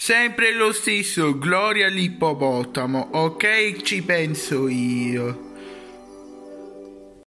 Sempre lo stesso, gloria all'ippopotamo, ok? Ci penso io.